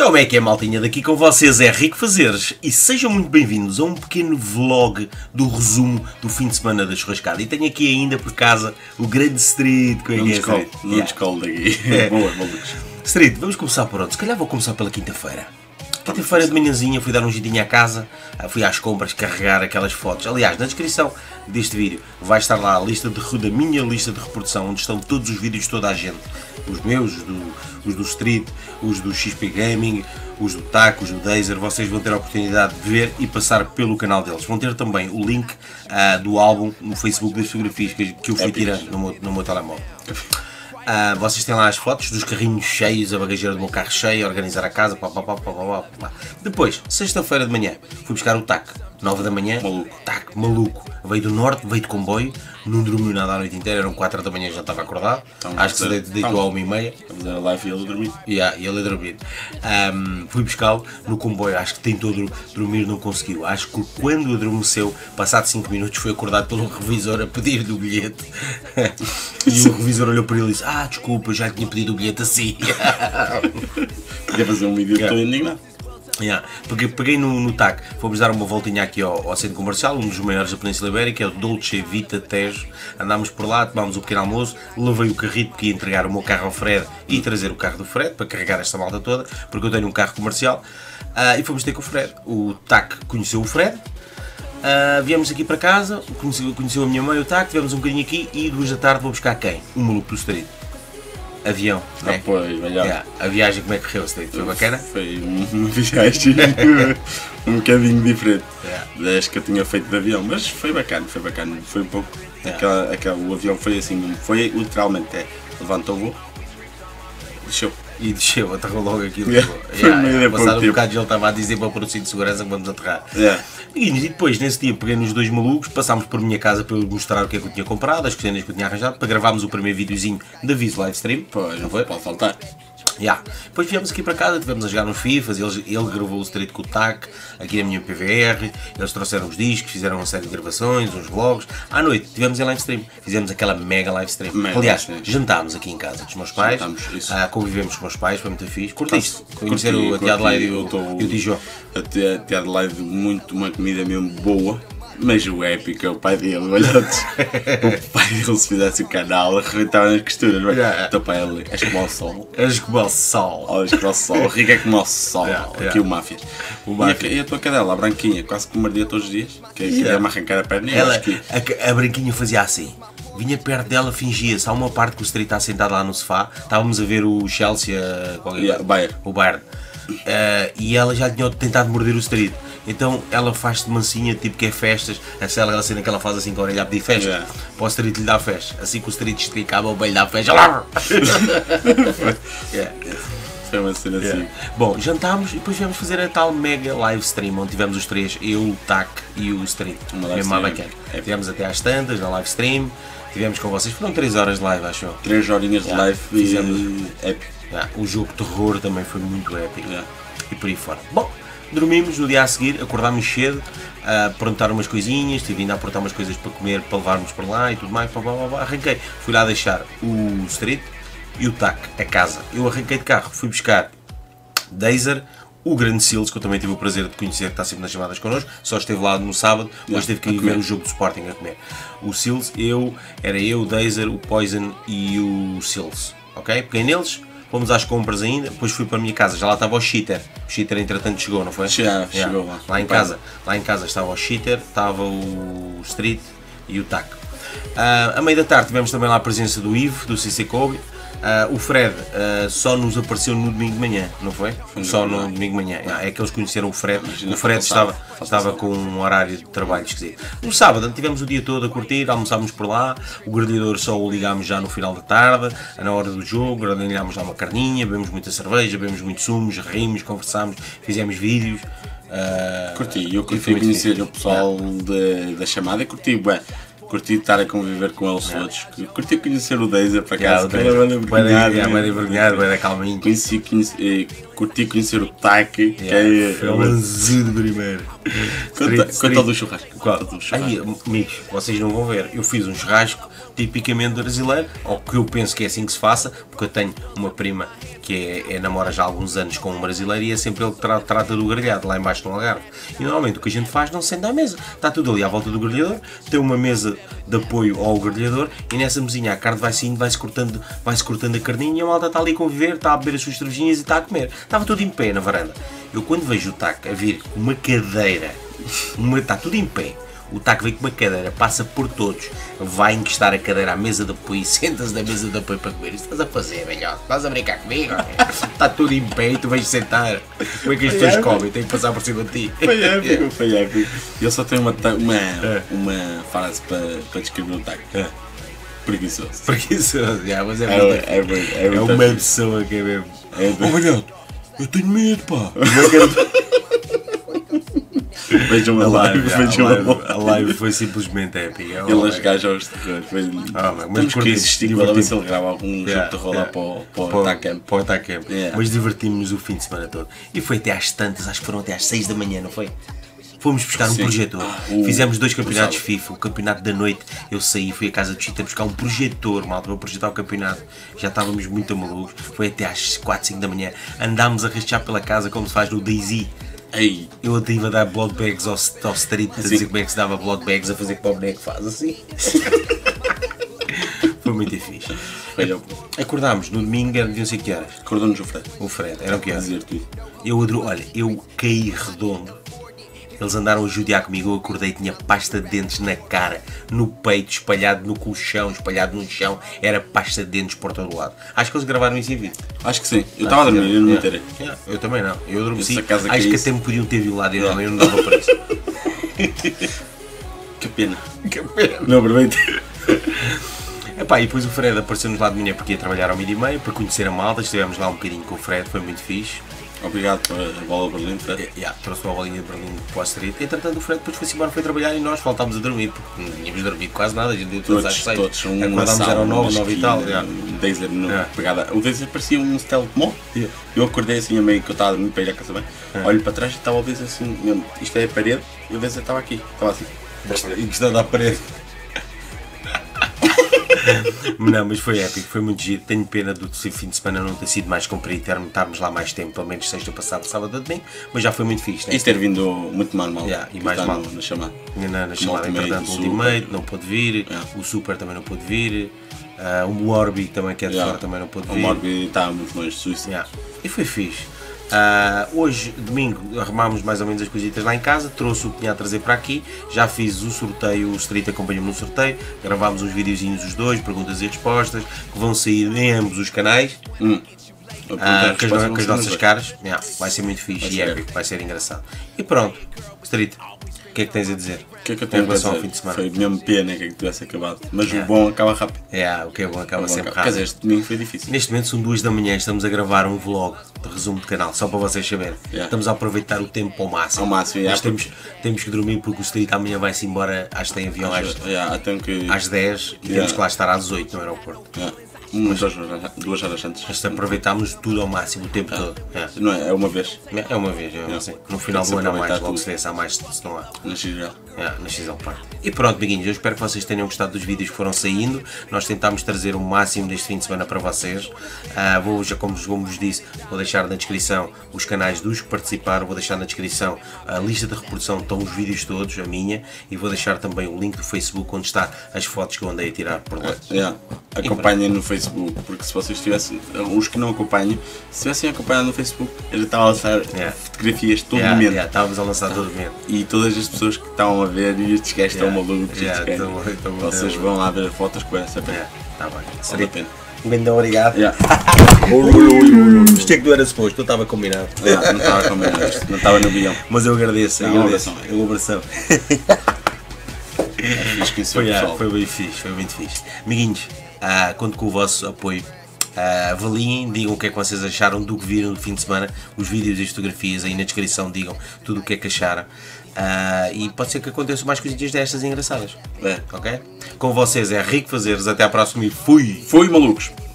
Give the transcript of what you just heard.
Como é que é, maltinha? Daqui com vocês é Rico Fazeres e sejam muito bem-vindos a um pequeno vlog do resumo do fim de semana da churrascada. E tenho aqui ainda por casa o grande Street. Não descolo daqui. Boa, malucos. Street, vamos começar por onde? Se calhar vou começar pela quinta-feira. Quinta-feira de manhãzinha fui dar um jeitinho à casa, fui às compras carregar aquelas fotos. Aliás, na descrição deste vídeo vai estar lá a lista da minha lista de reprodução, onde estão todos os vídeos de toda a gente. Os meus, os do Street, os do XP Gaming, os do TAC, os do Dazer. Vocês vão ter a oportunidade de ver e passar pelo canal deles. Vão ter também o link do álbum no Facebook das fotografias que eu fui tirando no meu telemóvel. Vocês têm lá as fotos dos carrinhos cheios, a bagageira do meu carro cheia, organizar a casa, Depois, sexta-feira de manhã, fui buscar o TAC, 9 da manhã, TAC, maluco, veio do norte, veio de comboio, não dormiu nada a noite inteira, eram 4 da manhã, já estava acordado, acho que se deitou à 1h30. Estamos a live e ele a dormir. E ele a dormir. Fui buscá-lo no comboio, acho que tentou dormir, não conseguiu. Acho que quando adormeceu, passado 5 minutos, foi acordado pelo revisor a pedir-lhe o bilhete. E o revisor olhou para ele e disse: desculpa, já tinha pedido o bilhete assim. Queria fazer um vídeo, estou indignado. Porque peguei no TAC, fomos dar uma voltinha aqui ao centro comercial, um dos maiores da Península Ibérica, é o Dolce Vita Tejo. Andámos por lá, tomámos o pequeno almoço, levei o carrito porque ia entregar o meu carro ao Fred e trazer o carro do Fred para carregar esta malta toda, porque eu tenho um carro comercial, e fomos ter com o Fred. O TAC conheceu o Fred, viemos aqui para casa, conheceu a minha mãe, o TAC, tivemos um bocadinho aqui e 2 da tarde vou buscar quem? Um maluco do Street. Avião, né? Pois, melhor. A viagem como é que correu? Foi bacana? Foi uma viagem um bocadinho diferente das que eu tinha feito de avião, mas foi bacana, foi um pouco. O avião foi assim, foi literalmente, levantou o voo, desceu, aterrou logo aqui. Passado um bocado ele estava a dizer para pôr o cinto de segurança que vamos aterrar. E depois, nesse dia, peguei nos 2 malucos, passámos por minha casa para eu mostrar o que é que eu tinha comprado, as cenas que eu tinha arranjado, para gravarmos o primeiro videozinho da Viz Livestream. Pois, não foi? Pode faltar. Depois viemos aqui para casa, estivemos a jogar nos FIFAs, ele gravou o Street com o TAC, aqui na minha PVR, eles trouxeram os discos, fizeram uma série de gravações, uns vlogs. À noite tivemos em live stream, fizemos aquela mega live stream. Aliás, jantámos aqui em casa com os meus pais, convivemos com os meus pais, foi muito fixe. Curtiste? Conhecer o Tia Adelaide e o Dijó. A Tia Adelaide, uma comida mesmo boa. Mas o épico é o pai dele, olhados. O pai dele, se fizesse o canal, arrebentava nas costuras. Então, pai, ele és como o sol. És como o sol. És como o sol. O Rico é como o sol. Aqui o Máfias. E a tua cadela, a branquinha, quase que mordia todos os dias. Queria-me arrancar a perna. A branquinha fazia assim. Vinha perto dela, fingia-se. Há uma parte que o Street está sentado lá no sofá. Estávamos a ver o Chelsea, o Bayern. E ela já tinha tentado morder o Street. Então ela faz-se de mansinha, tipo que é festas, aquela cena que ela faz assim com a orelha a pedir festa, para o Street lhe dar festa. Assim que o Street esticava, o bem lhe dá festa. Foi uma cena assim. Bom, jantámos e depois viemos fazer a tal mega live stream, onde tivemos os 3, eu, o TAC e o Street. Mesmo bacana. Tivemos até às tantas na live stream, tivemos com vocês, foram 3 horas de live, acho eu. 3 horinhas de live, fizemos épico. O jogo de terror também foi muito épico. E por aí fora. Bom, dormimos no dia a seguir, acordámos cedo, perguntar umas coisinhas, tive ainda a aportar umas coisas para comer, para levarmos para lá e tudo mais, arranquei, fui lá deixar o Street e o TAC a casa. Eu arranquei de carro, fui buscar Dazer, o grande Seals, que eu também tive o prazer de conhecer, que está sempre nas chamadas connosco, só esteve lá no sábado, mas teve que ir ver o jogo do Sporting a comer. O Seals, era eu, o Dazer, o Poison e o Seals, ok? Peguei neles. Fomos às compras ainda, depois fui para a minha casa, já lá estava o Cheater. O Cheater entretanto chegou, não foi? Chegou lá. Lá em casa estava o Cheater, estava o Street e o TAC. À meia da tarde tivemos também lá a presença do Ivo, do CC Kobe. O Fred só nos apareceu no domingo de manhã, não foi? Só no domingo de manhã. É que eles conheceram o Fred. O Fred estava com um horário de trabalho esquisito. No sábado tivemos o dia todo a curtir, almoçámos por lá. O grelhador só o ligámos já no final da tarde, na hora do jogo. Grelhámos lá uma carninha, bebemos muita cerveja, bebemos muitos sumos, rimos, conversámos, fizemos vídeos. Eu curti conhecer o pessoal da chamada e curti estar a conviver com eles todos. Curti conhecer o Dazer para casa. Vai envergonhado, vai calminho. curti conhecer o TAC, que é o anzudo primeiro. Quanto ao do churrasco? Qual? Aí, amigos, vocês não vão ver. Eu fiz um churrasco tipicamente brasileiro, ou que eu penso que é assim que se faça, porque eu tenho uma prima que namora já há alguns anos com um brasileiro e é sempre ele que trata do grelhado lá embaixo no Algarve. E normalmente o que a gente faz não se senta à mesa. Está tudo ali à volta do grelhador, tem uma mesa de apoio ao grelhador e nessa mesinha a carne vai saindo, vai-se cortando a carninha e a malta está ali a conviver, está a beber as suas cervejinhas e está a comer. Estava tudo em pé na varanda. Eu quando vejo o TAC a vir com uma cadeira, está tudo em pé. O TAC vem com uma cadeira, passa por todos, vai encostar a cadeira à mesa de apoio e senta-se na mesa de apoio para comer. Isso estás a fazer, velhote? Estás a brincar comigo? Está tudo em pé e tu vais sentar. Como é que as pessoas comem? Tem que passar por cima de ti. Foi épico, foi épico. Eu só tenho uma frase para descrever o TAC. Preguiçoso. Preguiçoso, mas é uma pessoa que é mesmo. Oh, velhote, eu tenho medo, pá. Vejam a live, a live foi simplesmente épica. Ele gaja aos terrores. Temos que insistir com ele, se ele grava algum jogo de rola para o Atacamp. Mas divertimos-nos o fim de semana todo. E foi até às tantas, acho que foram até às 6 da manhã, não foi? Fomos buscar um projetor. Fizemos 2 campeonatos FIFA. O campeonato da noite, eu saí, fui à casa de Chita buscar um projetor, malta, para projetar o campeonato. Já estávamos muito malucos. Foi até às 4, 5 da manhã. Andámos a rastejar pela casa como se faz no DayZ. Ei. Eu estive a dar blood bags ao street, a dizer como é que se dava blood bags, a fazer como o boneco faz assim. Foi muito fixe. Acordámos no domingo, era de não sei que horas. Acordou-nos o Fred. O Fred, era o que era? Dizer tudo. Eu caí redondo. Eles andaram a judiar comigo, eu acordei, tinha pasta de dentes na cara, no peito, espalhado no colchão, espalhado no chão, era pasta de dentes por todo lado. Acho que eles gravaram isso em vídeo. Acho que sim. Eu estava a dormir, eu não me enterei. Eu também não. Eu adormeci. Acho que até me podiam ter violado e eu não dava para isso. Que pena. Não aproveitei. E depois o Fred apareceu-nos lá de manhã porque ia trabalhar ao 12h30 para conhecer a malta, estivemos lá um bocadinho com o Fred, foi muito fixe. Obrigado pela bola de Berlim, Fred. Trouxe uma bolinha de Berlim para o street. Entretanto, o Fred depois foi-se embora, foi trabalhar e nós voltámos a dormir, porque não tínhamos dormido quase nada. A gente deu todas às 6. Acordámos, eram 9 e tal. O Dazer parecia um stealth mode. Eu acordei assim a meio que eu estava a dormir para ir à casa bem. Olho para trás e estava o Dazer assim, mesmo, isto é a parede, e o Dazer estava aqui, estava assim. Encostado à parede. Não, mas foi épico, foi muito giro. Tenho pena do fim de semana não ter sido mais comprido, estarmos lá mais tempo, pelo menos sexta passada, sábado ou domingo, mas já foi muito fixe, né? E ter vindo muito mal. E mais mal na chamada. Na chamada, entretanto, o Ultimate não pôde vir, o Super também não pôde vir, o Morbi também, que é de fora, também não pôde vir. O Morbi está muito longe de Suíça. E foi fixe. Hoje, domingo, arrumámos mais ou menos as coisitas lá em casa, trouxe o que tinha a trazer para aqui, já fiz o sorteio, o Street acompanhou-me no sorteio, gravámos uns videozinhos os dois, perguntas e respostas, que vão sair em ambos os canais, com as nossas caras, vai ser muito fixe e épico, vai ser engraçado. E pronto, Street, o que é que tens a dizer? O que é que eu tenho a dizer? Ao fim de semana? Foi mesmo pena que tivesse acabado, mas o bom acaba rápido. O que é bom acaba sempre rápido. Quer dizer, este domingo foi difícil. Neste momento são 2 da manhã, estamos a gravar um vlog de resumo de canal, só para vocês saberem. Estamos a aproveitar o tempo ao máximo. Mas temos que dormir porque o Street amanhã vai-se embora, acho que tem avião às 10 e temos que lá estar às 8 no aeroporto. 2 horas antes. Mas aproveitámos tudo ao máximo, o tempo todo. Não é uma vez. É uma vez, assim. No final do ano há mais, logo se vê se há mais, se não há. Na XL. Na XL Park. E pronto, amiguinhos, eu espero que vocês tenham gostado dos vídeos que foram saindo. Nós tentámos trazer o máximo deste fim de semana para vocês. Como vos disse, vou deixar na descrição os canais dos que participaram, vou deixar na descrição a lista de reprodução, estão os vídeos todos, a minha, e vou deixar também o link do Facebook onde está as fotos que eu andei a tirar por lá. Acompanhem no Facebook, porque se vocês tivessem, os que não acompanham, se tivessem acompanhado no Facebook, ele estava a lançar fotografias todo momento. Estávamos a lançar todo momento. E todas as pessoas que estão a ver, e estes gajos estão malucos, vocês vão lá ver as fotos com essa pena. Está bem. Vale a pena. Um grande obrigado. Isto é que não era suposto, não estava combinado. Não estava combinado, não estava no guião. Mas eu agradeço. Elaboração. Foi bem fixe, foi muito fixe. Amiguinhos, conto com o vosso apoio. Avaliem, digam o que é que vocês acharam do que viram no fim de semana, os vídeos e as fotografias aí na descrição, digam tudo o que é que acharam. E pode ser que aconteçam mais coisinhas destas engraçadas. Ok? Com vocês é rico fazeres, até à próxima e fui! Fui, malucos!